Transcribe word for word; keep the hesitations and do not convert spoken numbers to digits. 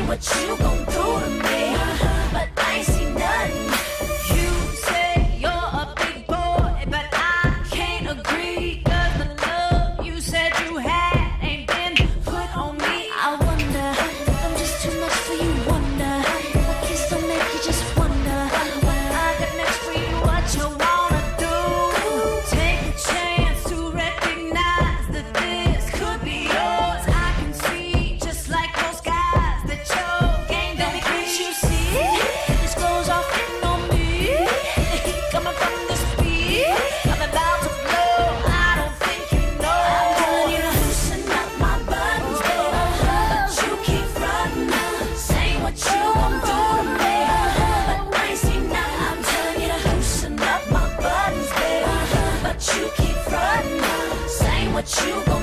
what you gon' do to me, but I ain't seen nothing. You say you're a big boy, but I can't agree, 'cause the love you said you had ain't been put on me. I wonder if I'm just too much for you, wonder. My kiss don't make you just wonder what I got next for you, what you wanna do. Take a chance to recognize that this could be yours. I can see, just like most guys, that your game don't can't you see? This goes off in on me. The heat coming from the speed. I'm about to blow. I don't think you know. I'm telling you to loosen up my buttons, baby, but you keep frontin', saying what you gon' do to me, but I ain't seen nothing. I'm telling you to loosen up my buttons, baby, but you keep frontin', saying what you gon'